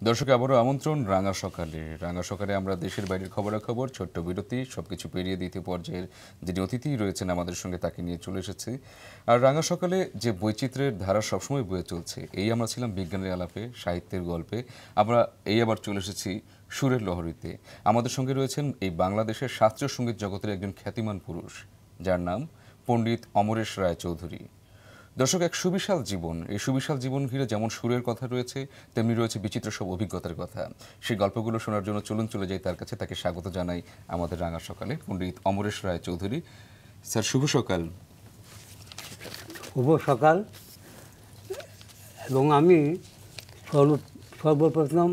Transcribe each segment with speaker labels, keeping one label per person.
Speaker 1: দর্শক আবারও আমন্ত্রণ রাঙা সকালে। রাঙা সকালে আমরা দেশের বাইরের খবরাখবর, ছোট্ট বিরতি, সবকিছু পেরিয়ে দ্বিতীয় পর্যায়ের যিনি অতিথি রয়েছেন আমাদের সঙ্গে তাকে নিয়ে চলে এসেছি। আর রাঙা সকালে যে বৈচিত্র্যের ধারা সবসময় বয়ে চলছে, এই আমরা ছিলাম বিজ্ঞানের আলাপে, সাহিত্যের গল্পে, আমরা আবার চলে এসেছি সুরের লহরীতে। আমাদের সঙ্গে রয়েছেন এই বাংলাদেশের শাস্ত্রীয় সঙ্গীত জগতের একজন খ্যাতিমান পুরুষ, যার নাম পণ্ডিত অমরেশ রায় চৌধুরী। দর্শক, এক সুবিশাল জীবন, এই সুবিশাল জীবন ঘিরে যেমন সুরের কথা রয়েছে, তেমনি রয়েছে বিচিত্র সব অভিজ্ঞতার কথা। সেই গল্পগুলো শোনার জন্য চলুন চলে যাই তার কাছে। তাকে স্বাগত জানাই আমাদের রাঙা সকালে, পণ্ডিত অমরেশ রায় চৌধুরী। স্যার, শুভ সকাল।
Speaker 2: শুভ সকাল। এবং আমি সর্বপ্রথম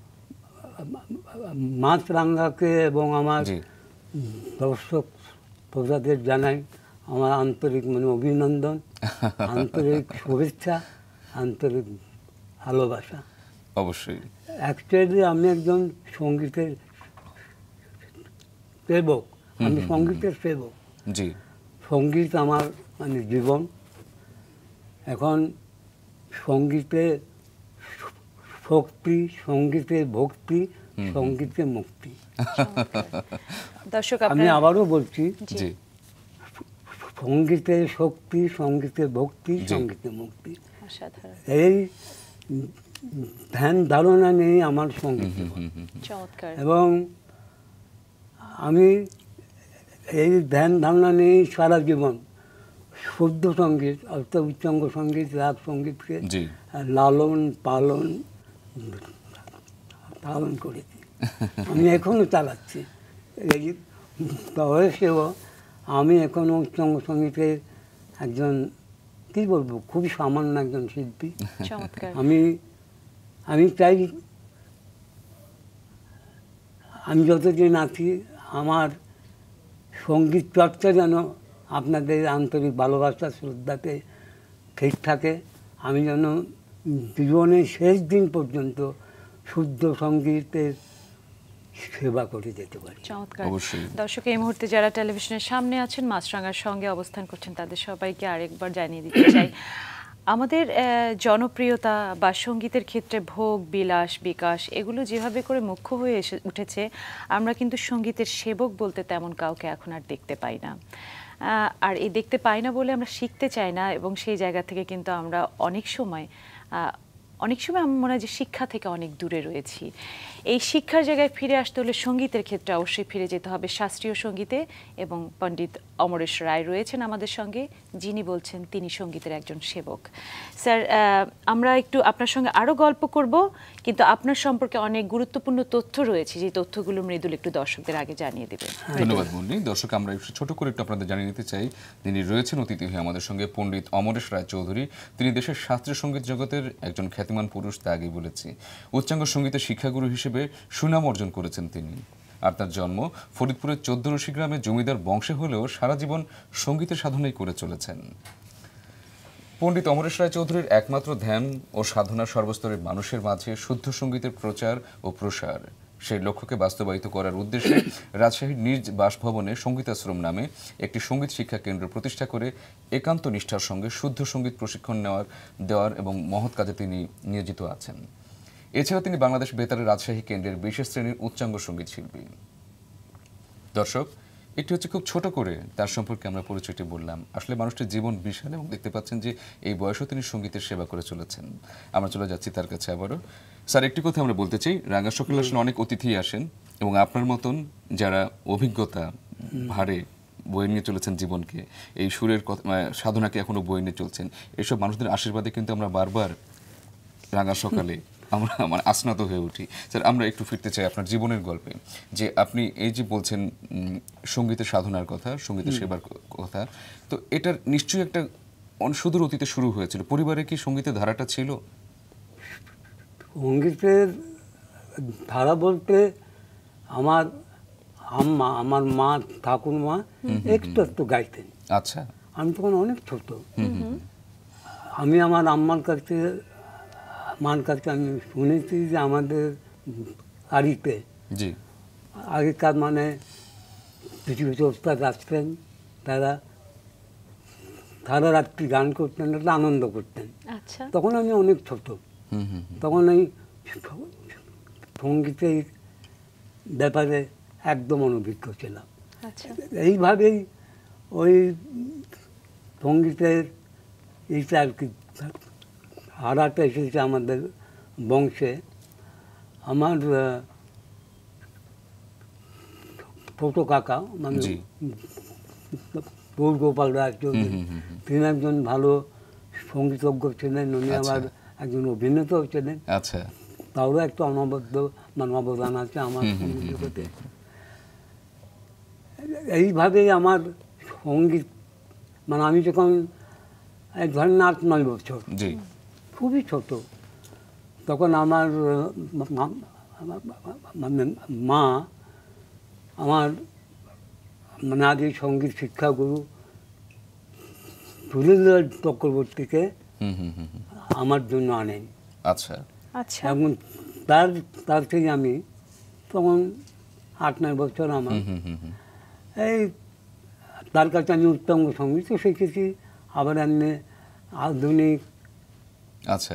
Speaker 2: মাছরাঙ্গাকে এবং আমার দর্শক প্রজাদের জানাই আমার আন্তরিক অভিনন্দন, আন্তরিক শুভেচ্ছা, আন্তরিক ভালোবাসা।
Speaker 1: অবশ্যই।
Speaker 2: অ্যাকচুয়ালি আমি একজন সঙ্গীতের সেবক, আমি সঙ্গীতের সেবক।
Speaker 1: জি।
Speaker 2: সঙ্গীত আমার জীবন। এখন সঙ্গীতে শক্তি, সঙ্গীতে ভক্তি, সঙ্গীতে মুক্তি।
Speaker 3: দর্শক,
Speaker 2: আমি আবারও বলছি,
Speaker 1: জি,
Speaker 2: সঙ্গীতে শক্তি, সঙ্গীতে ভক্তি, সঙ্গীতে মুক্তি। এই ধ্যান ধারণা নেই আমার সঙ্গীত। এবং আমি এই ধ্যান ধারণা নেই সারা জীবন শুদ্ধ সঙ্গীত, অর্থাৎ উচ্চাঙ্গ সঙ্গীত, রাগ সঙ্গীতকে লালন পালন করেছি। আমি এখনো চালাচ্ছি। এই বয়সেও আমি এখনো উচ্চাঙ্গ সঙ্গীতের একজন, কী বলবো, খুবই সামান্য একজন শিল্পী। আমি চাই আমি যতদিন আছি আমার সঙ্গীত চর্চা যেন আপনাদের আন্তরিক ভালোবাসা শ্রদ্ধাতে ঠিক থাকে। আমি যেন জীবনের শেষ দিন পর্যন্ত শুদ্ধ সঙ্গীতের সেবা করে যেতে পারি।
Speaker 3: চমৎকার। দর্শক, এই মুহূর্তে যারা টেলিভিশনের সামনে আছেন, মাছরাঙ্গার সঙ্গে অবস্থান করছেন, তাদের সবাইকে আরেকবার জানিয়ে দিতে চাই, আমাদের জনপ্রিয়তা বা সঙ্গীতের ক্ষেত্রে ভোগ বিলাস বিকাশ এগুলো যেভাবে করে মুখ্য হয়ে উঠেছে, আমরা কিন্তু সঙ্গীতের সেবক বলতে তেমন কাউকে এখন আর দেখতে পাই না। আর এই দেখতে পাই না বলে আমরা শিখতে চাই না, এবং সেই জায়গা থেকে কিন্তু আমরা অনেক সময় আমার মনে হয় যে শিক্ষা থেকে অনেক দূরে রয়েছি। এই শিক্ষার জায়গায় ফিরে আসতে হলে সঙ্গীতের ক্ষেত্রে অবশ্যই ফিরে যেতে হবে শাস্ত্রীয় সঙ্গীতে, এবং পণ্ডিত অমরেশ রায় রয়েছেন আমাদের সঙ্গে, যিনি বলছেন তিনি সঙ্গীতের একজন সেবক। স্যার, আমরা একটু আপনার সঙ্গে আরও গল্প করব, কিন্তু আপনার সম্পর্কে অনেক গুরুত্বপূর্ণ তথ্য রয়েছে, যে তথ্যগুলো মৃদুল একটু দর্শকদের আগে জানিয়ে দেবেন।
Speaker 1: ধন্যবাদ মুন্নি। দর্শক, আমরা একটু ছোট করে একটু আপনাদের জানিয়ে নিতে চাই, যিনি রয়েছেন অতিথি হয়ে আমাদের সঙ্গে, পণ্ডিত অমরেশ রায় চৌধুরী। তিনি দেশের শাস্ত্রীয় সঙ্গীত জগতের একজন খ্যাতিমান পুরুষ, তা আগেই বলেছি। উচ্চাঙ্গ সঙ্গীতের শিক্ষাগুরু হিসেবে সুনাম অর্জন করেছেন তিনি। আর তার জন্ম ফরিদপুরের 14 গ্রামে জমিদার বংশে হলেও সারা জীবন সঙ্গীতের সাধনাই করে চলেছেন। পণ্ডিত অমরেশ রায় চৌধুরীর একমাত্র ধ্যান ও সাধনা সর্বস্তরের মানুষের মাঝে শুদ্ধ সঙ্গীতের প্রচার ও প্রসার। সেই লক্ষ্যকে বাস্তবায়িত করার উদ্দেশ্যে রাজশাহীর নিজ বাসভবনে সঙ্গীতাশ্রম নামে একটি সঙ্গীত শিক্ষা কেন্দ্র প্রতিষ্ঠা করে একান্ত নিষ্ঠার সঙ্গে শুদ্ধ সঙ্গীত প্রশিক্ষণ দেওয়ার এবং মহৎ কাজে তিনি নিয়োজিত আছেন। এছাড়া তিনি বাংলাদেশ বেতারের রাজশাহী কেন্দ্রের বিশেষ শ্রেণীর উচ্চাঙ্গ সঙ্গীত শিল্পী। দর্শক, একটি হচ্ছে খুব ছোট করে তার সম্পর্কে আমরা পরিচয়টি বললাম। আসলে মানুষটির জীবন বিশাল, এবং দেখতে পাচ্ছেন যে এই বয়সেও তিনি সঙ্গীতের সেবা করে চলেছেন। আমরা চলে যাচ্ছি তার কাছে আবারও। স্যার, একটি কথা আমরা বলতে চাই, রাঙা সকালে আসলে অনেক অতিথি আসেন, এবং আপনার মতন যারা অভিজ্ঞতা ভারে বয়ে নিয়ে চলেছেন জীবনকে, এই সুরের সাধনাকে এখনো বয়ে নিয়ে চলছেন, এইসব মানুষদের আশীর্বাদে কিন্তু আমরা বারবার রাঙা সকালে আমরা আসনাত হয়ে উঠি। স্যার, আমরা একটু ফিরতে চাই আপনার জীবনের গল্পে, যে আপনি এই যে বলছেন সঙ্গীতের সাধনার কথা, সঙ্গীতের সেবার কথা, তো এটার নিশ্চয়ই একটা সুদূর অতীতে শুরু হয়েছিল। পরিবারে কি সঙ্গীতের ধারাটা ছিল?
Speaker 2: সঙ্গীতের ধারা বলতে আমার মা, ঠাকুরমা একটু একটু গাইতেন।
Speaker 1: আচ্ছা।
Speaker 2: আমি তখন অনেক ছোট। আমি আমার মার কাছে আমি শুনেছি যে আমাদের বাড়িতে আগেকার কিছু কিছু ওস্তাদ আসতেন, তারা রাত্রি গান করতেন, একটা আনন্দ করতেন। তখন আমি অনেক ছোট, তখন এই সঙ্গীতের ব্যাপারে একদম অনভিজ্ঞ ছিলাম।
Speaker 3: আচ্ছা,
Speaker 2: এইভাবেই ওই সঙ্গীতের এইটা আর কি হারাটা এসেছে আমাদের বংশে। আমার ছোট কাকা মানে
Speaker 1: জি।
Speaker 2: গৌর গোপাল রায় চৌধুরী, তিনি একজন ভালো সঙ্গীতজ্ঞ ছিলেন। উনি
Speaker 1: আচ্ছা।
Speaker 2: আবার একজন অভিনেতাও ছিলেন।
Speaker 1: আচ্ছা,
Speaker 2: তারও একটা অনবদ্য মানে অবদান আছে আমার সঙ্গীত জগতে। এইভাবেই আমার সঙ্গীত মানে আমি যখন এক ধরেন 8-9 বছর,
Speaker 1: জি,
Speaker 2: খুবই ছোট, তখন আমার মানে মা আমার মানে আগে সঙ্গীত শিক্ষাগুরু সুরেন্দ্র চক্রবর্তীকে আমার জন্য আনেন।
Speaker 1: আচ্ছা,
Speaker 3: আচ্ছা,
Speaker 2: এবং তার থেকে আমি তখন 8-9 বছর আমার এই তার কাছে আমি উত্তম সঙ্গীতও শিখেছি, আবার এমনি আধুনিক
Speaker 1: আচ্ছা,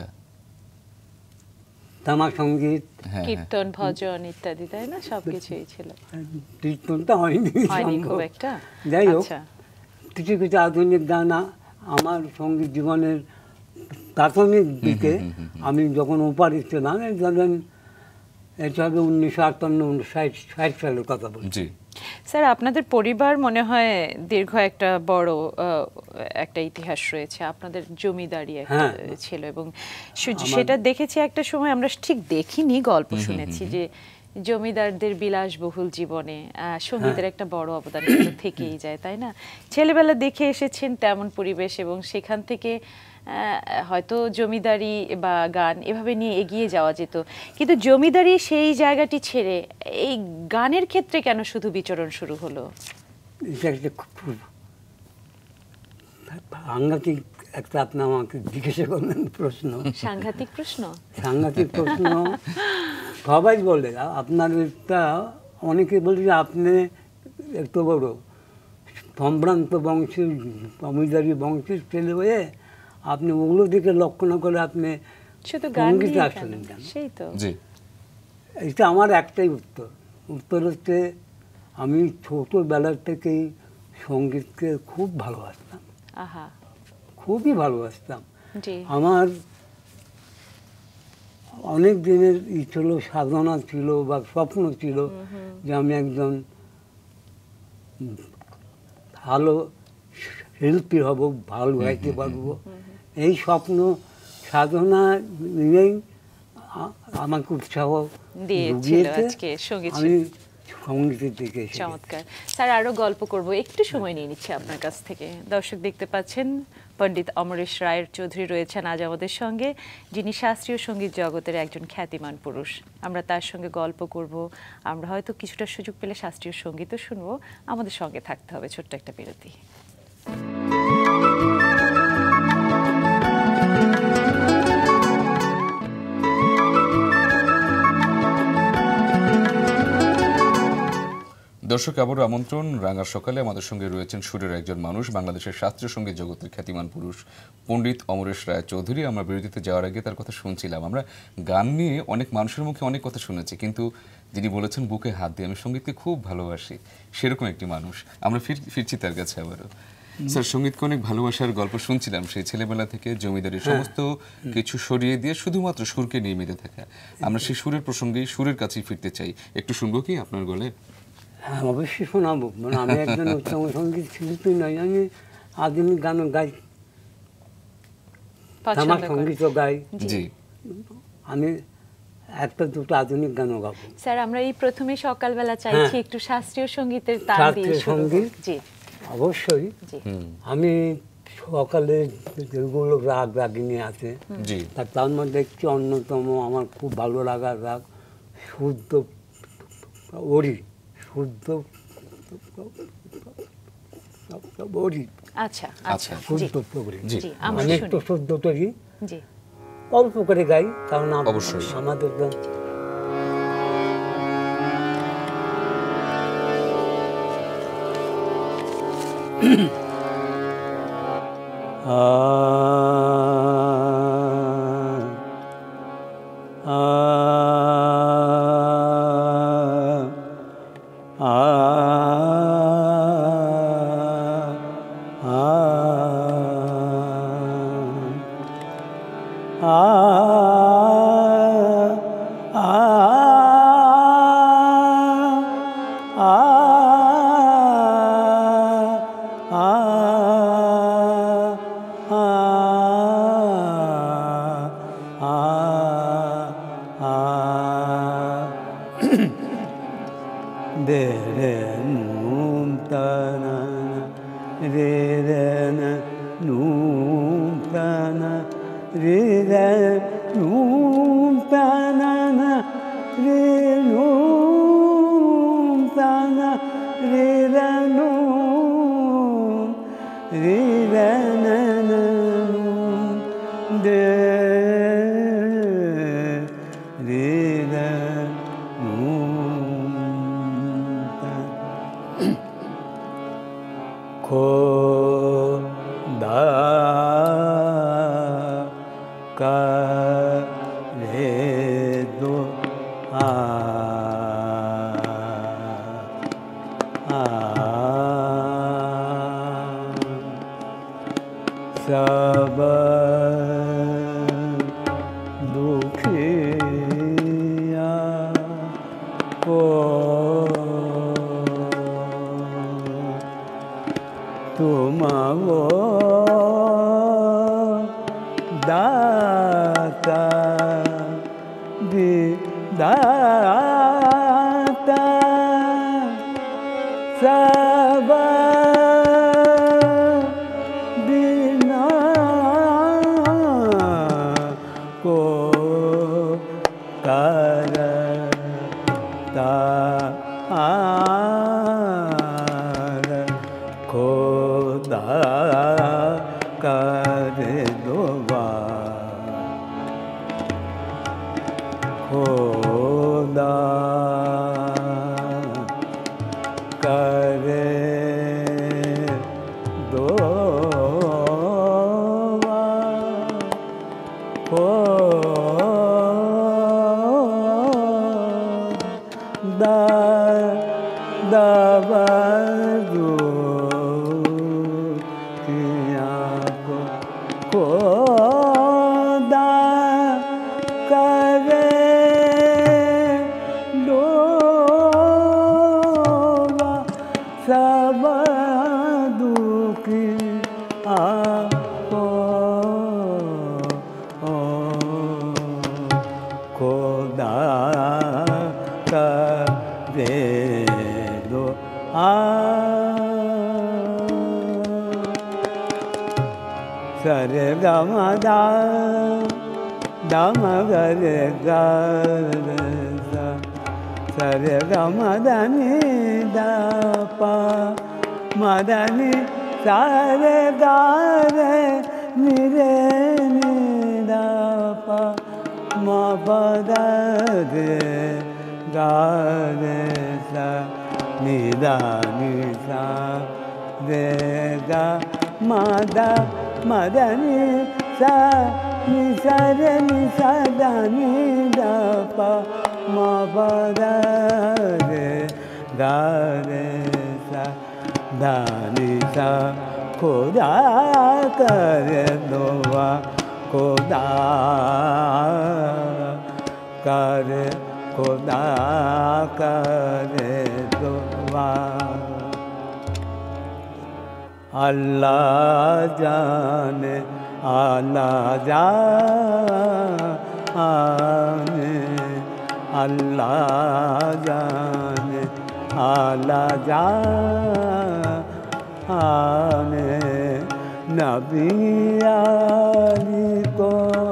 Speaker 2: তামা সঙ্গীত,
Speaker 1: হ্যাঁ,
Speaker 3: কীর্তন ভজন ইত্যাদি, তাই না? সবকিছুই ছিল,
Speaker 2: কীর্তনটা হয়নি
Speaker 3: হয়নি
Speaker 2: সম্ভব।
Speaker 3: খুব একটা।
Speaker 2: যাই হোক,
Speaker 3: আচ্ছা,
Speaker 2: কিছু কিছু আধুনিক গান আমার সঙ্গীত জীবনের প্রাথমিক দিকে আমি যখন উপাধি ছিলাম, এই ধরেন এটা হবে 1958-60 সালের কথা বলছি।
Speaker 1: জি,
Speaker 3: স্যার আপনাদের পরিবার মনে হয় দীর্ঘ একটা বড় একটা ইতিহাস রয়েছে, আপনাদের জমিদারি একটা
Speaker 2: হ্যাঁ।
Speaker 3: ছিল, এবং সেটা দেখেছি একটা সময়, আমরা ঠিক দেখিনি, গল্প শুনেছি যে জমিদারদের বিলাসবহুল জীবনে সঙ্গীতের একটা বড় অবদান কিন্তু থেকেই যায়, তাই না? ছেলেবেলা দেখে এসেছেন তেমন পরিবেশ, এবং সেখান থেকে হয়তো জমিদারি বা গান এভাবে নিয়ে এগিয়ে যাওয়া যেত, কিন্তু জমিদারি সেই জায়গাটি ছেড়ে এই গানের ক্ষেত্রে কেন শুধু বিচরণ শুরু হলো?
Speaker 2: এটা একটা খুব সাংঘাতিক একটা আপনি আমাকে জিজ্ঞাসা করলেন প্রশ্ন।
Speaker 3: সাংঘাতিক প্রশ্ন।
Speaker 2: সাংঘাতিক প্রশ্ন সবাই বলে। আপনার একটা অনেকে বলে যে আপনি একটু বড় সম্ভ্রান্ত বংশের জমিদারি বংশের ছেলে হয়ে আপনি ওগুলো দিকে লক্ষ্য না করে আপনি
Speaker 3: শুধু গান
Speaker 2: সঙ্গীতে
Speaker 3: নিয়ে
Speaker 2: আসলেন
Speaker 3: কেন?
Speaker 2: কেন?
Speaker 3: সেই তো।
Speaker 1: জি,
Speaker 2: এটা আমার একটাই উত্তর হচ্ছে আমি ছোটোবেলার থেকেই সঙ্গীতকে খুব ভালোবাসতাম,
Speaker 3: আহা,
Speaker 2: খুবই ভালোবাসতাম।
Speaker 3: জি,
Speaker 2: আমার অনেক দিনের ই ছিল, সাধনা ছিল বা স্বপ্ন ছিল যে আমি একজন ভালো শিল্পী হব, ভালো গাইতে পারবো। এই স্বপ্ন সাধনা নিয়েই আমাকে উৎসাহ
Speaker 3: দিয়েছিল
Speaker 2: জুগিয়েছে।
Speaker 3: আজকে সঙ্গীত
Speaker 2: আমি সঙ্গীতের দিকে এসেছি।
Speaker 3: চমৎকার। স্যার আরো গল্প করব, একটু সময় নিয়ে নিচ্ছি আপনার কাছ থেকে। দর্শক দেখতে পাচ্ছেন পণ্ডিত অমরেশ রায় চৌধুরী রয়েছেন আজ আমাদের সঙ্গে, যিনি শাস্ত্রীয় সঙ্গীত জগতের একজন খ্যাতিমান পুরুষ। আমরা তার সঙ্গে গল্প করব, আমরা হয়তো কিছুটা সুযোগ পেলে শাস্ত্রীয় সঙ্গীতও শুনবো। আমাদের সঙ্গে থাকতে হবে, ছোট্ট একটা বিরতি।
Speaker 1: দর্শক আবারও আমন্ত্রণ। রাঙার সকালে আমাদের সঙ্গে রয়েছেন সুরের একজন মানুষ, বাংলাদেশের শাস্ত্রীয় সঙ্গীত জগতের খ্যাতিমান পুরুষ পণ্ডিত অমরেশ রায় চৌধুরী। আমরা বিরতিতে যাওয়ার আগে তার কথা শুনছিলাম। আমরা গান নিয়ে অনেক মানুষের মুখে অনেক কথা শুনেছি, কিন্তু যিনি বলেছেন বুকে হাত দিয়ে আমি সঙ্গীতকে খুব ভালোবাসি, সেরকম একটি মানুষ। আমরা ফিরছি তার কাছে আবারও। স্যার, সঙ্গীতকে অনেক ভালোবাসার গল্প শুনছিলাম, সেই ছেলেবেলা থেকে জমিদারি সমস্ত কিছু সরিয়ে দিয়ে শুধুমাত্র সুরকে নিয়ে মেতে থাকা। আমরা সেই সুরের প্রসঙ্গেই সুরের কাছেই ফিরতে চাই। একটু শুনবো কি আপনার গলে?
Speaker 2: হ্যাঁ, অবশ্যই শোনাবো। মানে আমি একজন উত্তম সঙ্গীত শিল্পী নই, আমি আধুনিক গানও গাই,
Speaker 3: পছন্দ
Speaker 2: আমার
Speaker 3: করেন।
Speaker 2: সঙ্গীতও গাই।
Speaker 1: জি,
Speaker 2: আমি একটা দুটো আধুনিক গানও গাবো।
Speaker 3: স্যার আমরা এই প্রথমে সকালবেলা চাইছি একটু শাস্ত্রীয় সঙ্গীতের তাল দিয়ে
Speaker 2: শাস্ত্রীয়
Speaker 3: শুরু করব।
Speaker 2: সঙ্গীত?
Speaker 3: জি,
Speaker 2: অবশ্যই।
Speaker 3: জি,
Speaker 2: আমি সকালে যেগুলো রাগ রাগিনী আছে,
Speaker 1: জি,
Speaker 2: তার মধ্যে একটি অন্যতম আমার খুব ভালো লাগার রাগ শুদ্ধ ওরি, শুদ্ধ ওরি,
Speaker 3: আচ্ছা,
Speaker 1: আচ্ছা,
Speaker 3: আচ্ছা, জি,
Speaker 2: শুদ্ধ ওরি।
Speaker 1: জি,
Speaker 3: জি, আমরা
Speaker 2: আমি একটু
Speaker 3: শুনি।
Speaker 2: শুদ্ধ তৈরি
Speaker 3: জি,
Speaker 2: অল্প করে গাই, কারণ
Speaker 1: অবশ্যই।
Speaker 2: আমাদের তো सब दुखिया को तुम वो दाता दाता सब सरे गमदा दम गरे गा सरे गमदनी दपा मदनी सारे गारे निरे निदपा म पद रे गारे सा निदा निसा रे गा मदा मदनी सा निसा रे निसा दानी दपा म पद रे गा रे सा दानी सा खुदा करे दोवा खुदा करे खुदा करे दोवा अल्लाह जाने अल्लाह जाने अल्लाह जाने अल्लाह जाने नबी आली को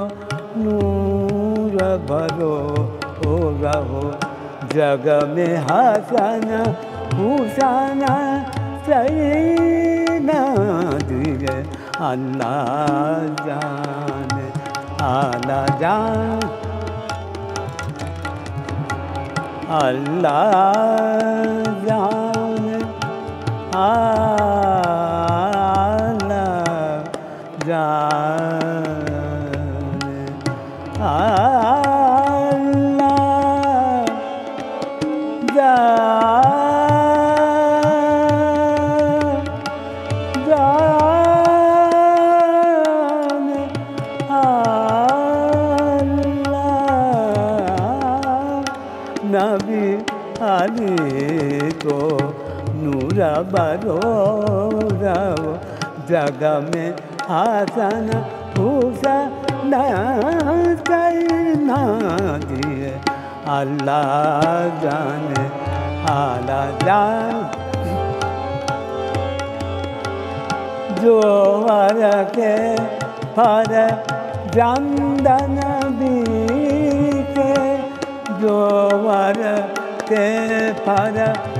Speaker 2: नूर भरो हो रहो जग में हसन हुसन सही न दिए अल्लाह जाने अल्लाह जान अल्लाह जाने अल्लाह जाने अल्लाह जाने बरो रहो जग में हसन हुसैन ना दिए अल्लाह जाने आला जान जोवर के फर जमदन बीते जोवर के फर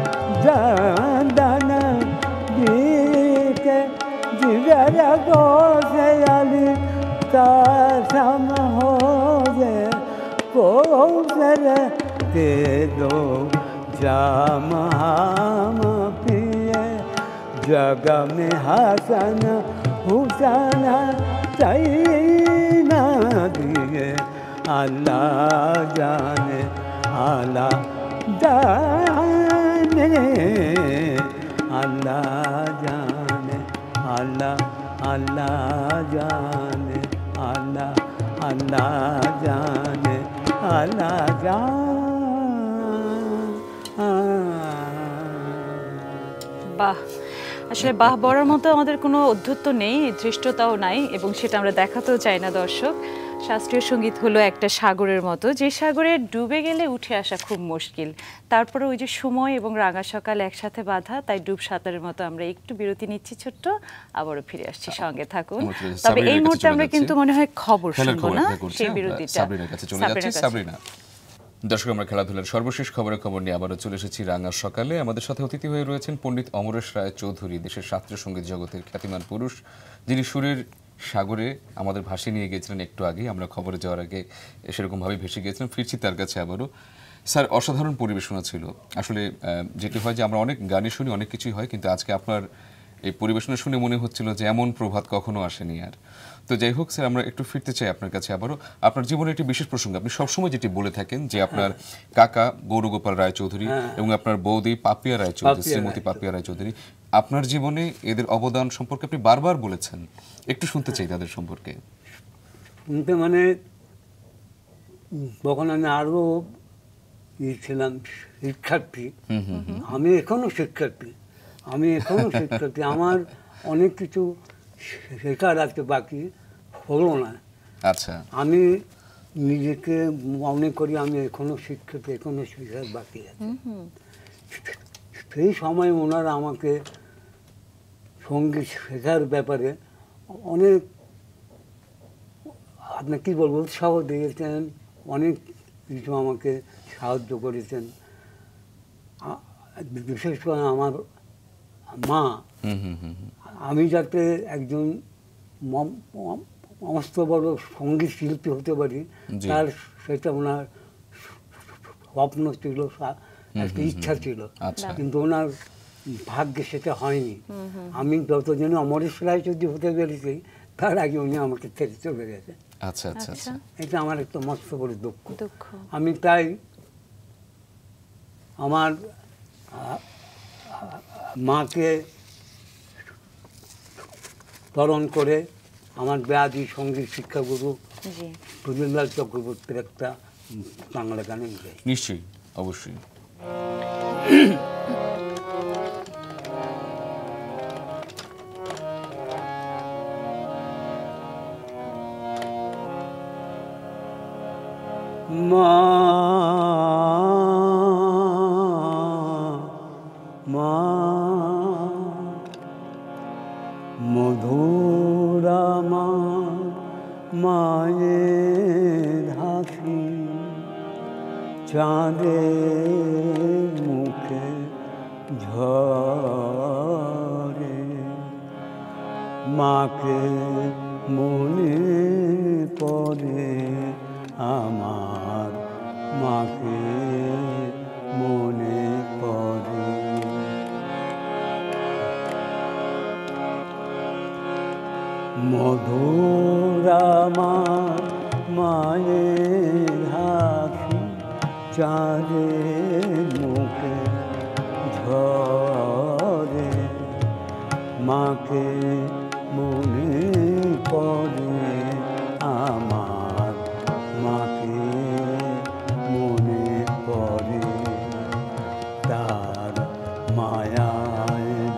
Speaker 2: जमदन बीते जिगर गो से अली कसम हो जे कोसर के दो जाम हम पिए जग में हसन हुसैन ना दिए अल्लाह जाने अल्लाह जाने अल्लाह जाने अल्लाह अल्लाह जाने अल्लाह अल्लाह जाने अल्लाह जाने
Speaker 3: বাহ, আসলে বাহ বলার মতো আমাদের কোনো অধ্যত্ব নেই, ধৃষ্টতাও নাই, এবং সেটা আমরা দেখাতেও চাই না দর্শক। শাস্ত্রীয় সঙ্গীত হলো একটা সাগরের মতো, যে সাগরে ডুবে গেলে উঠে আসা খুব মুশকিল। তারপরে ওই যে সময় এবং রাঙা সকাল একসাথে বাঁধা, তাই ডুব সাঁতারের মতো আমরা একটু বিরতি নিচ্ছি ছোট্ট, আবারও ফিরে আসছি, সঙ্গে থাকুন। তবে এই মুহূর্তে আমরা কিন্তু মনে হয় খবর শুনবো না, সেই বিরতিটা
Speaker 1: সাবরিনার কাছে চলে যাচ্ছি। সাবরিনা, দর্শক আমরা খেলাধুলার সর্বশেষ খবর নিয়ে আবারও চলে এসেছি রাঙা সকালে। আমাদের সাথে অতিথি হয়ে রয়েছেন পণ্ডিত অমরেশ রায় চৌধুরী, দেশের শাস্ত্রীয় সঙ্গীত জগতের খ্যাতিমান পুরুষ, যিনি সুরের সাগরে আমাদের ভাসিয়ে নিয়ে গিয়েছিলেন একটু আগে। আমরা খবরে যাওয়ার আগে সেরকমভাবে ভেসে গিয়েছিলাম, ফিরছি তার কাছে আবারও। স্যার, অসাধারণ পরিবেশনা ছিল আসলে। যেটি হয় যে আমরা অনেক গানই শুনি, অনেক কিছুই হয়, কিন্তু আজকে আপনার এই পরিবেশনা শুনে মনে হচ্ছিল যে এমন প্রভাত কখনো আসেনি আর। তো যাই হোক স্যার, আমরা একটু ফিরতে চাই আপনার কাছে আবারও। আপনার জীবনে একটি বিশেষ প্রসঙ্গ, আপনি সবসময় যেটি বলে থাকেন যে আপনার কাকা গৌরগোপাল রায় চৌধুরী এবং আপনার বৌদি পাপিয়া রায় চৌধুরী, শ্রীমতী পাপিয়া রায় চৌধুরী, আপনার জীবনে এদের অবদান সম্পর্কে আপনি বারবার বলেছেন, একটু শুনতে চাই তাদের সম্পর্কে।
Speaker 2: শুনতে মানে তখন আমি আরও ছিলাম শিক্ষার্থী, আমি এখনো শিক্ষার্থী, আমার অনেক কিছু শেখার আছে, বাকি হলো না।
Speaker 1: আচ্ছা,
Speaker 2: আমি নিজেকে মনে করি আমি এখনো শিক্ষার্থী, এখনো শেখার বাকি আছে। সেই সময় ওনারা আমাকে সঙ্গীত শেখার ব্যাপারে অনেক, আপনি কী বলবো, উৎসাহ দিয়েছেন, অনেক কিছু আমাকে সাহায্য করেছেন। বিশেষ করে আমার মা, আমি যাতে একজন মস্ত বড় সঙ্গীত শিল্পী হতে পারি, তার সেটা ওনার স্বপ্ন ছিল, একটা ইচ্ছা ছিল, কিন্তু ওনার ভাগ্যে সেটা হয়নি। আমি যতদিন অমরেশ রায় চৌধুরী হতে পেরেছি, তার আগে উনি আমাকে ছেড়ে চলে গেছে।
Speaker 1: আচ্ছা আচ্ছা আচ্ছা,
Speaker 2: এটা আমার একটা মস্ত বড় দুঃখ। আমি তাই আমার মাকে স্মরণ করে আমার ব্যাধি সঙ্গীত শিক্ষাগুরু সুনীললাল চক্রবর্তীর একটা বাংলা গানে গাই।
Speaker 1: নিশ্চয়ই, অবশ্যই।
Speaker 2: মা মা মধুরা মা, মায়ের হাসি চাঁদের মুখে ঝরে, মাকে মনে পড়ে আমার, মাকে মনে পড়ে। মধুরা আমার মায়ের হাসি চাঁদের মুখে ঝরে, মাকে মনে পড়ে আমার, মাকে মনে পড়ে। তার মায়ায়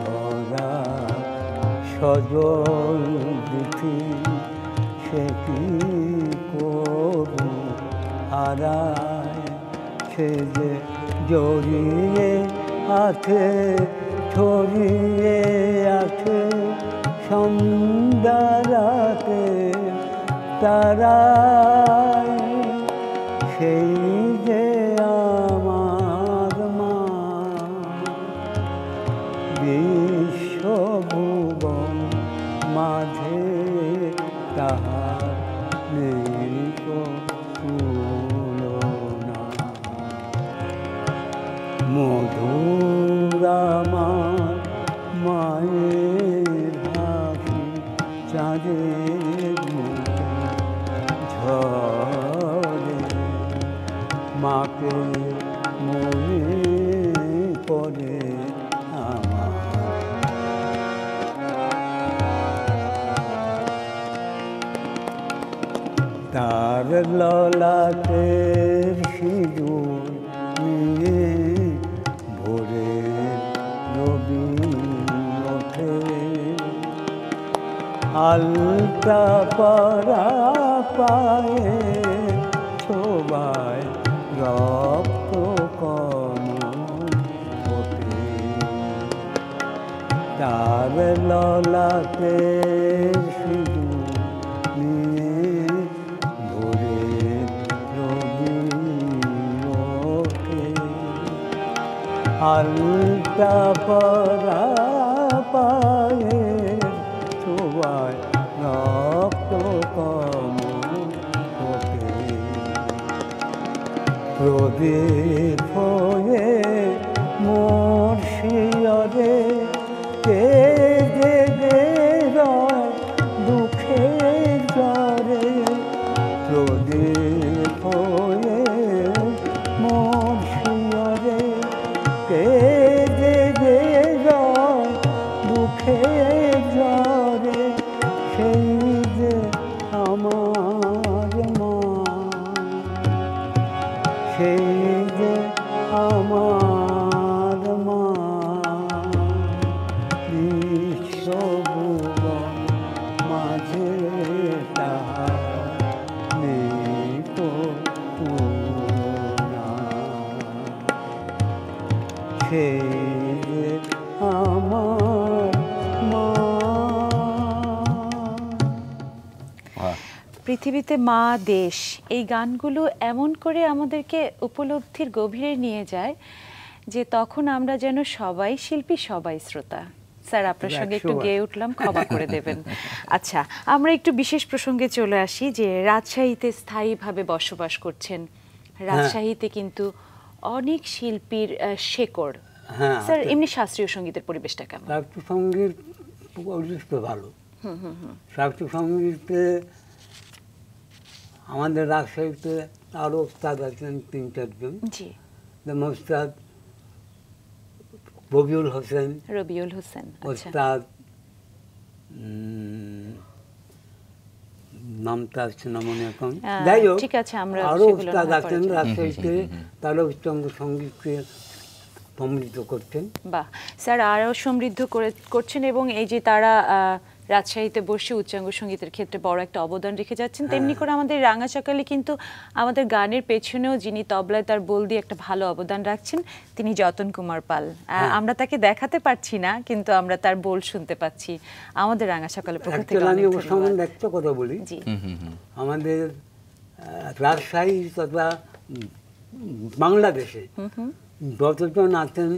Speaker 2: আছি সে কি করু হারায়, সে যে জড়িয়ে আছে ছড়িয়ে আছে সন্ধ্যা রাতে তারায়, সেই যে আমার মা বিশ্বভুবন মাঝে তাহার নেই তুলনা। মধুর আমার মায়ের হাসি চাঁদের মতো ঝরে, মাকে মনে পড়ে আমার। তার ললাটের সিঁদুর নিয়ে ভোরে রবি ওঠে, আলতা পরা পায়ে ছোবায় রক্ত কমল ওঠে। তার ললাটের সিঁদুর নিয়ে ভোরে রবি ওঠে, আলতা পরা পায়ে ছোবায় রক্ত কমল ওঠে। প্রদীপ হয়ে মোর শিয়রে কে জেগে রয় দুঃখের জ্বরে, প্রদীপ হয়ে মোর শিয়রে কে জেগে রয় দুঃখের জ্বরে, সেই যে আমার মা, সেই যে আমার মা বিশ্বভুবন মাঝে তাহার নেই তুলনা। সেই যে আমার মা।
Speaker 3: পৃথিবীতে মা দেশ, এই গানগুলো এমন করে আমাদেরকে উপলব্ধির গভীরে নিয়ে যায় যে তখন আমরা যেন সবাই শিল্পী সবাই শ্রোতা। স্যার আপনার সঙ্গে একটু গেয়ে উঠলাম, ক্ষমা করে দেবেন। আচ্ছা, আমরা একটু বিশেষ প্রসঙ্গে চলে আসি যে রাজশাহীতে স্থায়ীভাবে বসবাস করছেন। রাজশাহীতে কিন্তু অনেক শিল্পীর শেকড়। স্যার এমনি শাস্ত্রীয় সঙ্গীতের পরিবেশটা কেমন?
Speaker 2: শাস্ত্রীয় সঙ্গীত পরিবেশ তো ভালো। শাস্ত্রীয় সঙ্গীতে আমাদের রাজশাহীতে আরও ওস্তাদ আছেন ৩-৪ জন।
Speaker 3: জি,
Speaker 2: যেমন ওস্তাদ রবিউল হোসেন,
Speaker 3: রবিউল হোসেন, আচ্ছা,
Speaker 2: ওস্তাদ নামটা আসছে না মনে এখন, যাই হোক
Speaker 3: ঠিক আছে, আমরা
Speaker 2: আরও
Speaker 3: সেগুলো
Speaker 2: ওস্তাদ
Speaker 3: না হয়
Speaker 2: আছেন
Speaker 3: পরে
Speaker 2: রাজশাহীতে, তারা উচ্চাঙ্গ সঙ্গীতকে সমৃদ্ধ করছেন।
Speaker 3: বাহ, স্যার আরও সমৃদ্ধ করছেন এবং এই যে তারা রাজশাহীতে বসে উচ্চাঙ্গ সঙ্গীতের ক্ষেত্রে বড় একটা অবদান রেখে যাচ্ছেন, তেমনি করে আমাদের রাঙা সকালে কিন্তু আমাদের গানের পেছনেও যিনি তবলায় তার বোল দিয়ে একটা ভালো অবদান রাখছেন তিনি যতন কুমার পাল। আমরা তাকে দেখাতে পারছি না, কিন্তু আমরা তার বোল শুনতে পাচ্ছি। আমাদের রাঙা সকালে পক্ষ থেকে
Speaker 2: আমি
Speaker 3: অনেক
Speaker 2: ওর
Speaker 3: ধন্যবাদ।
Speaker 2: সম্বন্ধে একটা কথা বলি।
Speaker 3: জি,
Speaker 2: আমাদের রাজশাহী তথা বাংলাদেশে যতজন আছেন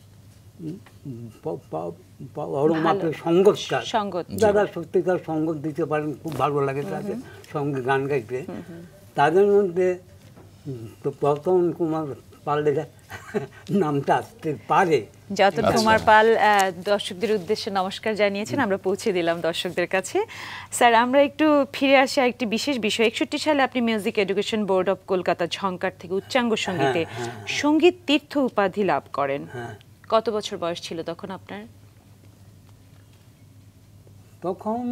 Speaker 2: বড় মাপের সঙ্গতকার, যারা সত্যিকার সঙ্গত দিতে পারেন, খুব ভালো লাগে তাদের সঙ্গে গান গাইতে, তাদের মধ্যে যতন কুমার পালের নামটা আসতে পারে।
Speaker 3: যতন কুমার পাল দর্শকদের উদ্দেশ্যে নমস্কার জানিয়েছেন, আমরা পৌঁছে দিলাম দর্শকদের কাছে। স্যার আমরা একটু ফিরে আসি একটি বিশেষ বিষয়। 61 সালে আপনি music education board of Kolkata Jhankar থেকে উচ্চাঙ্গ সঙ্গীতে সঙ্গীত তীর্থ উপাধি লাভ করেন। কত বছর বয়স ছিল তখন আপনার?
Speaker 2: তখন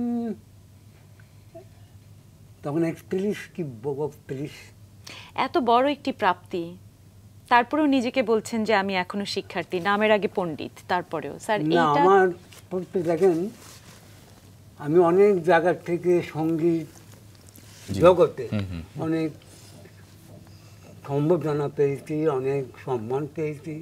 Speaker 2: 31 কি 32।
Speaker 3: এত বড় একটি প্রাপ্তি, তারপরেও নিজেকে বলছেন যে আমি এখনো শিক্ষার্থী, নামের আগে পণ্ডিত, তারপরেও স্যার
Speaker 2: না, আমার দেখেন আমি অনেক জায়গা থেকে সঙ্গীত জগতে অনেক সম্বর্ধনা পেয়েছি, অনেক সম্মান পেয়েছি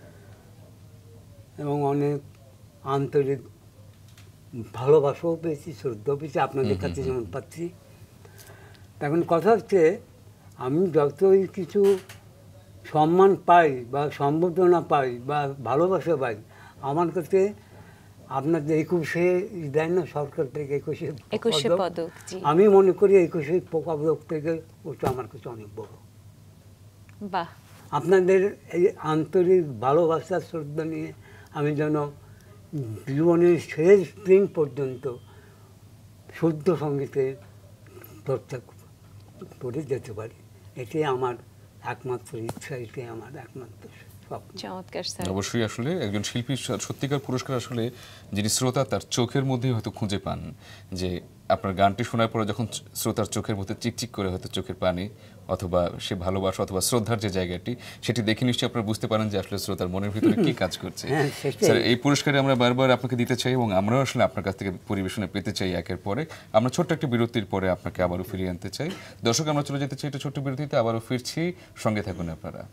Speaker 2: এবং অনেক আন্তরিক ভালোবাসাও পেয়েছি, শ্রদ্ধাও পেয়েছি, আপনাদের কাছে যেমন পাচ্ছি। এখন কথা হচ্ছে, আমি যতই কিছু সম্মান পাই বা সম্বর্ধনা পাই বা ভালোবাসা পাই, আমার কাছে আপনাদের 21-এ দেয় না সরকার থেকে
Speaker 3: 21 পদক, জি।
Speaker 2: আমি মনে করি 21 পদক থেকে ওটা আমার কাছে অনেক বড়।
Speaker 3: বাহ।
Speaker 2: আপনাদের এই আন্তরিক ভালোবাসা শ্রদ্ধা নিয়ে আমি যেন জীবনের শেষ দিন পর্যন্ত শুদ্ধ সঙ্গীতের চর্চা করে যেতে পারি, এটাই আমার একমাত্র ইচ্ছা, এটাই আমার একমাত্র স্বপ্ন।
Speaker 3: চমৎকার স্যার।
Speaker 1: অবশ্যই আসলে একজন শিল্পী সত্যিকার পুরস্কার আসলে যিনি শ্রোতা তার চোখের মধ্যেই হয়তো খুঁজে পান, যে আপনার গানটি শোনার পরে যখন শ্রোতার চোখের মধ্যে চিকচিক করে হয়তো চোখের পানি অথবা সে ভালোবাসা অথবা শ্রদ্ধার যে জায়গাটি, সেটি দেখে নিশ্চয়ই আপনারা বুঝতে পারেন যে আসলে শ্রোতার মনের ভিতরে কি কাজ করছে। স্যার, এই পুরস্কারে আমরা বারবার আপনাকে দিতে চাই এবং আমরাও আসলে আপনার কাছ থেকে পরিবেশনে পেতে চাই একের পরে। আমরা ছোট্ট একটা বিরতির পরে আপনাকে আবারও ফিরিয়ে আনতে চাই। দর্শক, আমরা চলে যেতে চাই একটা ছোট্ট বিরতিতে, আবারও ফিরছি, সঙ্গে থাকুন আপনারা।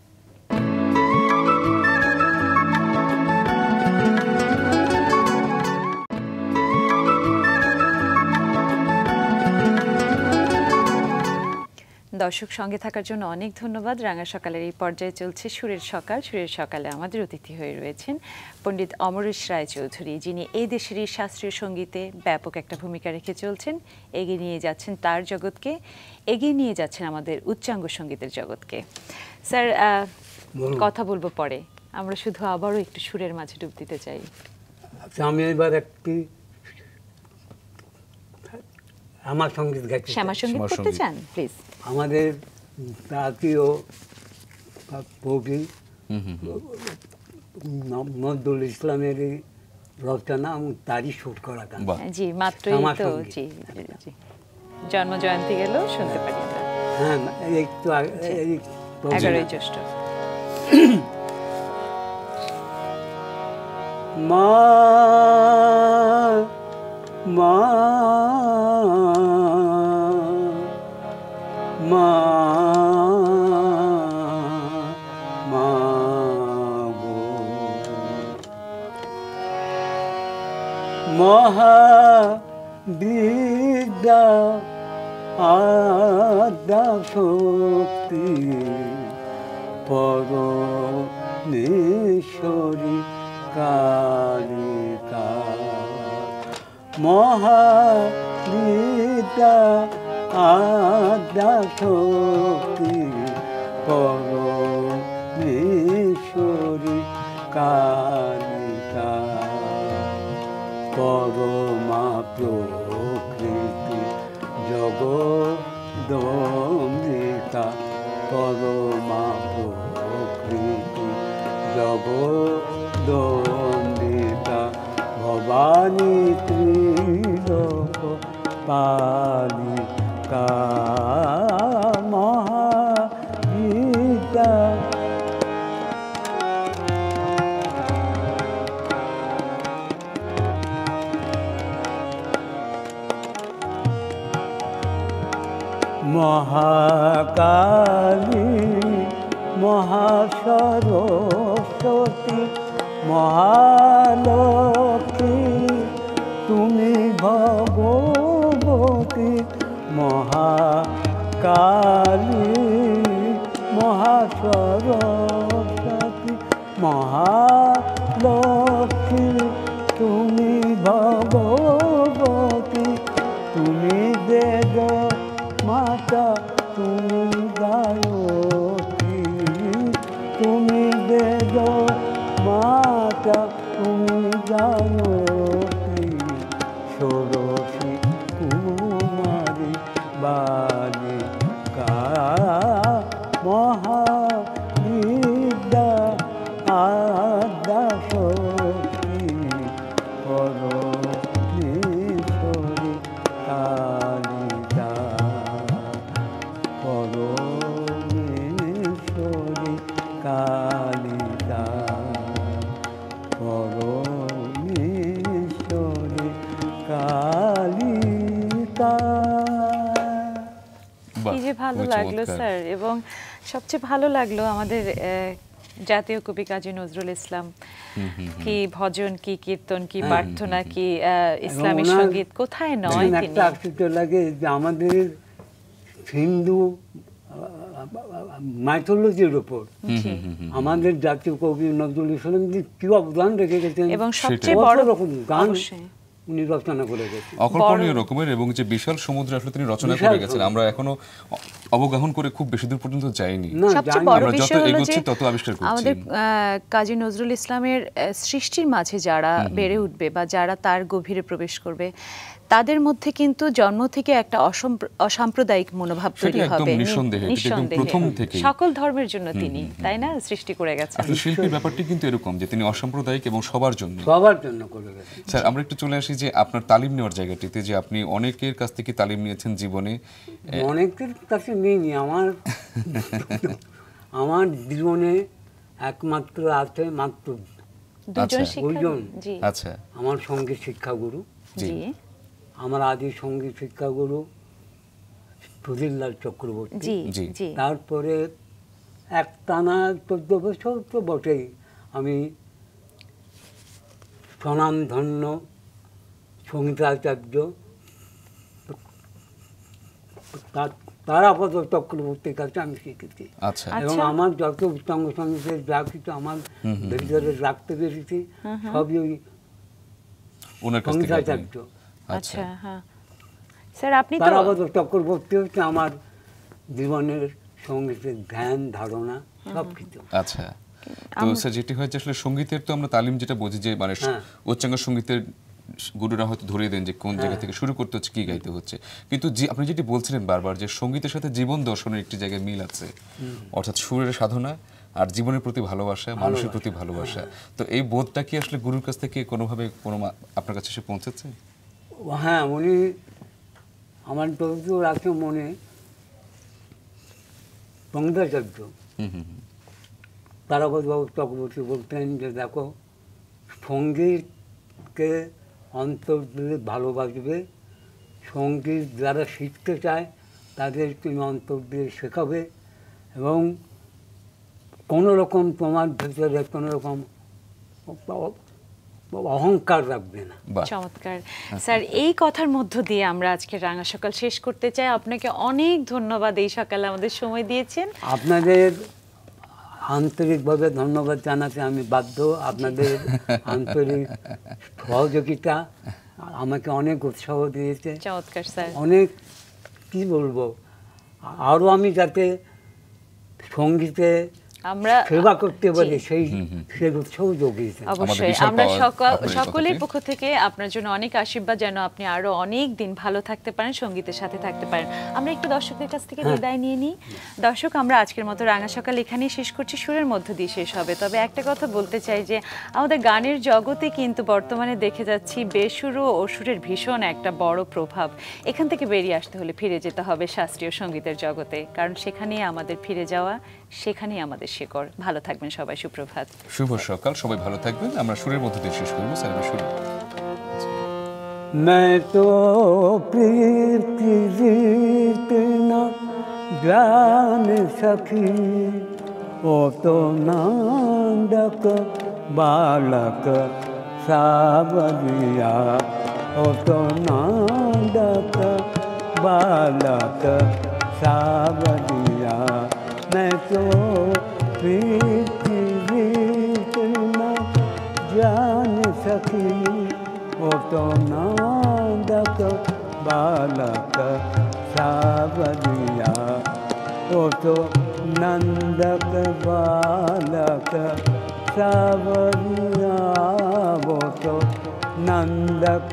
Speaker 3: দর্শক, সঙ্গে থাকার জন্য অনেক ধন্যবাদ। রাঙা সকালের এই পর্যায়ে চলছে সুরের সকাল। সুরের সকালে আমাদের অতিথি হয়ে রয়েছেন পণ্ডিত অমরেশ রায়চৌধুরী, যিনি এই দেশেরই শাস্ত্রীয় সঙ্গীতে ব্যাপক একটা ভূমিকা রেখে চলছেন, এগিয়ে নিয়ে যাচ্ছেন তার জগৎকে, এগিয়ে নিয়ে যাচ্ছেন আমাদের উচ্চাঙ্গ সঙ্গীতের জগৎকে। স্যার, কথা বলবো পরে, আমরা শুধু আবারও একটু সুরের মাঝে ডুব দিতে চাই।
Speaker 2: আচ্ছা, আমি এবার একটি আমার সঙ্গীত গাইতে,
Speaker 3: শ্যামা সঙ্গীত করতে চান? প্লিজ।
Speaker 2: আমাদের জাতীয় কবি নজরুল ইসলামের রচনা এবং তারই সুর করা গান।
Speaker 3: জি, মাত্রই তো, জি জি, জন্ম জয়ন্তী গেল, শুনতে পারি আমরা।
Speaker 2: হ্যাঁ, এই তো
Speaker 3: 11ই জ্যৈষ্ঠ।
Speaker 2: মা মা মা মা গো, মহাবিদ্যা আদ্যা শক্তি পরমেশ্বরী কালিকা, মহাবিদ্যা আদ্যা শক্তি পরমেশ্বরী কালিকা, পরমা প্রকৃতি জগদম্বিকা, পরমা প্রকৃতি জগদম্বিকা, ভবানী ত্রিলোক পালিকা, মহাবিদ্যা মহাকালী, মহাসরস্বতী, মহালক্ষ্মী, তুমি ভগবতী, মহাকালী, মহাসরস্বতী, মহালক্ষ্মী, তুমি ভগবতী, তুমি বেদ মাতা, তুমি গায়ত্রী, তুমি বেদ মাতা, তুমি গায়ত্রী, ষোড়শী কুমারী বালিকা, মহাবিদ্যা আদ্যা শক্তি পরমেশ্বরী কালিকা, পরমেশ্বরী কালিকা, পরমেশ্বরী
Speaker 1: বাহ,
Speaker 3: কি যে ভালো
Speaker 1: খুবই
Speaker 3: লাগলো
Speaker 1: চমৎকার।
Speaker 3: স্যার, এবং সবচেয়ে ভালো লাগলো আমাদের জাতীয় কবি কাজী নজরুল ইসলাম কি ভজন, কি কীর্তন, কি প্রার্থনা, কি ইসলামী
Speaker 2: ওনার
Speaker 3: সঙ্গীত কোথায় নয়
Speaker 2: দেখুন,
Speaker 3: তিনি।
Speaker 2: একটা আশ্চর্য লাগে যে আমাদের হিন্দু মাইথোলজির উপর
Speaker 3: জি।
Speaker 2: আমাদের জাতীয় কবি নজরুল ইসলাম যে কি অবদান রেখে গেছেন,
Speaker 3: এবং সবচেয়ে
Speaker 2: কত
Speaker 3: বড়
Speaker 2: রকম গান
Speaker 3: অবশ্যই
Speaker 2: উনি রচনা করে গেছেন।
Speaker 1: অকল্পনীয় রকমের, এবং যে বিশাল সমুদ্র আসলে তিনি রচনা
Speaker 2: বিশাল
Speaker 1: করে গেছেন, আমরা এখনো অবগাহন করে খুব বেশি দূর পর্যন্ত যাইনি।
Speaker 2: না,
Speaker 3: সবচেয়ে
Speaker 2: জানি।
Speaker 3: বড়
Speaker 1: আমরা যত
Speaker 3: বিষয় হলো যে
Speaker 1: এগোচ্ছি তত আবিষ্কার করছি।
Speaker 3: আমাদের কাজী নজরুল ইসলামের সৃষ্টির মাঝে যারা বেড়ে উঠবে বা যারা তার গভীরে প্রবেশ করবে, তাদের মধ্যে কিন্তু জন্ম থেকে একটা অসাম্প্রদায়িক মনোভাব
Speaker 1: সেটা
Speaker 3: তৈরি
Speaker 1: একদম
Speaker 3: হবে
Speaker 1: নিঃসন্দেহে, এটা একদম প্রথম থেকেই।
Speaker 3: সকল ধর্মের জন্য তিনি, তাই না, সৃষ্টি করে গেছেন।
Speaker 1: আসলে শিল্পীর ব্যাপারটি কিন্তু এরকম যে তিনি অসাম্প্রদায়িক এবং সবার জন্য।
Speaker 2: সবার জন্য করে গেছেন।
Speaker 1: স্যার, আমরা একটু চলে আসি যে আপনার তালিম নেওয়ার জায়গাটিতে, যে আপনি অনেকের কাছ থেকে তালিম নিয়েছেন জীবনে।
Speaker 2: অনেকের কাছে নিইনি, আমার জীবনে একমাত্র আছে মাত্র
Speaker 3: দুজন
Speaker 1: আচ্ছা।
Speaker 3: শিক্ষক,
Speaker 2: দুজন।
Speaker 3: জি
Speaker 1: আচ্ছা,
Speaker 2: আমার সঙ্গীত শিক্ষাগুরু,
Speaker 3: জি
Speaker 2: আমার আদি সঙ্গীত শিক্ষাগুরু সুধীরলাল চক্রবর্তী।
Speaker 3: জি
Speaker 1: জি।
Speaker 3: জি
Speaker 2: তারপরে একটানা 14 বছর তো বটেই আমি স্বনামধন্য সঙ্গীতাচার্য তারাপদ চক্রবর্তীর কাছে আমি শিখেছি।
Speaker 1: আচ্ছা,
Speaker 2: এবং
Speaker 3: আচ্ছা।
Speaker 2: আমার যত উচ্চাঙ্গ সঙ্গীতের যা কিছু আমার ভিতরে রাখতে পেরেছি সবই ওই
Speaker 1: ওনার কাছ থেকে আপনি-
Speaker 2: সঙ্গীতাচার্য
Speaker 3: আচ্ছা, হ্যাঁ স্যার, আপনি তো
Speaker 2: তারাপদ চক্রবর্তী হচ্ছে আমার জীবনের সঙ্গীতের ধ্যান ধারণা সব কিছু।
Speaker 1: আচ্ছা। তো স্যার, যেটি হয়েছে আসলে সঙ্গীতের তো আমরা তালিম যেটা বুঝি যে মানে
Speaker 2: হ্যাঁ।
Speaker 1: উচ্চাঙ্গ সঙ্গীতের গুরুরা হয়তো ধরিয়ে দেন যে কোন জায়গা থেকে শুরু করতে হচ্ছে, কি গাইতে হচ্ছে, কিন্তু আপনি যেটি বলছিলেন বারবার যে সঙ্গীতের সাথে জীবন দর্শনের একটি জায়গায় মিল আছে, অর্থাৎ সুরের সাধনা আর জীবনের প্রতি ভালোবাসা, মানুষের প্রতি ভালোবাসা। তো এই বোধটা কি আসলে গুরুর কাছ থেকে কোনোভাবে আপনার কাছে এসে পৌঁছেছে?
Speaker 2: হ্যাঁ, উনি আমার যতদূর রাখে মনে সঙ্গীতাচার্য তারাপদবাবু চক্রবর্তী বলতেন যে দেখো, সঙ্গীতকে অন্তর দিলে ভালোবাসবে, সঙ্গীত যারা শিখতে চায় তাদের তুমি অন্তর দিয়ে শেখাবে, এবং কোনো রকম তোমার ভেতরে কোনো রকম অহংকার রাখবে না।
Speaker 1: বাহ,
Speaker 3: চমৎকার স্যার, এই কথার মধ্য দিয়ে আমরা আজকে রাঙা সকাল শেষ করতে চাই। আপনাকে অনেক ধন্যবাদ, এই সকালে আমাদের সময় দিয়েছেন।
Speaker 2: আপনাদের আন্তরিকভাবে ধন্যবাদ জানাতে আমি বাধ্য। আপনাদের আন্তরিক সহযোগিতা আমাকে অনেক উৎসাহ দিয়েছে।
Speaker 3: চমৎকার স্যার,
Speaker 2: অনেক কি বলবো, আরও আমি যাতে সঙ্গীতে
Speaker 3: আমরা
Speaker 2: সেবা করতে পারি
Speaker 3: জি।
Speaker 2: সেই উৎসাহ যোগিয়েছেন।
Speaker 3: অবশ্যই
Speaker 1: বিশাল
Speaker 3: আমরা
Speaker 1: পাওয়া আপনার এই
Speaker 3: সকলের
Speaker 1: কথাতে।
Speaker 3: পক্ষ থেকে আপনার জন্য অনেক আশীর্বাদ, যেন আপনি আরো অনেক দিন ভালো থাকতে পারেন, সঙ্গীতের সাথে থাকতে পারেন। আমরা একটু দর্শকদের কাছ থেকে বিদায় নিয়ে নিই। দর্শক, আমরা আজকের মতো রাঙা সকাল এখানেই শেষ করছি, সুরের মধ্য দিয়ে শেষ হবে। তবে একটা কথা বলতে চাই যে আমাদের গানের জগতে কিন্তু বর্তমানে দেখে যাচ্ছি বেসুরো ও সুরের ভীষণ একটা বড় প্রভাব। এখান থেকে বেরিয়ে আসতে হলে ফিরে যেতে হবে শাস্ত্রীয় সঙ্গীতের জগতে, কারণ সেখানেই আমাদের ফিরে যাওয়া, সেখানেই আমাদের শিকড়। ভালো থাকবেন সবাই, সুপ্রভাত।
Speaker 1: শুভ সকাল, সবাই ভালো থাকবেন। আমরা সুরের মধ্যে দিয়ে শেষ করবো। স্যার, শুরু।
Speaker 2: मैं तो प्रीति रीत न जान सकी, ओ तो नांदक बालक सावरिया, ओ तो नांदक बालक सावरिया। मैं तो प्रीति रीत न जान सकी, ओ तो नांदक बालक सावरिया, ओ तो नंदक बालक सावरिया, वो तो नंदक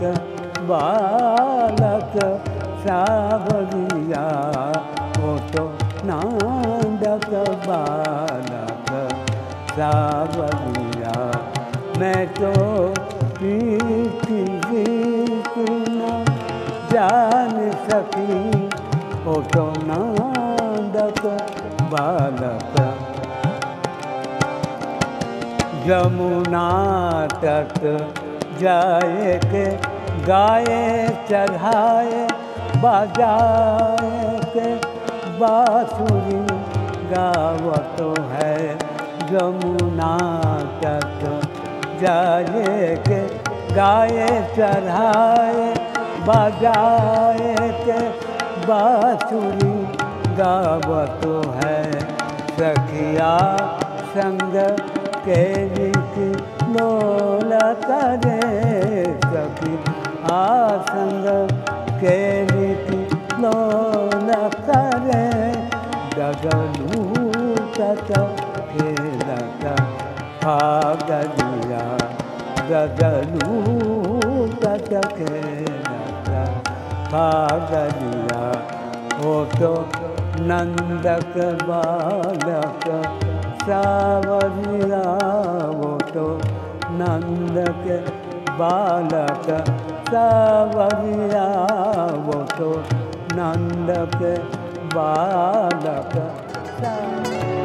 Speaker 2: बालक सावरिया, वो तो नंदक बालक सावरिया। मैं तो प्रीति रीत न जान सकी, ओ तो नांदक बालक। यमुना तट जाए के गाए चढ़ाए, बजाए के बांसुरी गावत है जमुना तट जाए के गाए चढ़ाए बजाए के बांसुरी गावत है सखिया संग के रीति लोला करे सखिया संग के रीति लोला करे डगलू तत खेलता फागलिया डगलू तत खेलता फागलिया हो तो नंदक बालक सावरिया वो तो नंदक बालक सावरिया वो तो नंदक बालक सावरिया।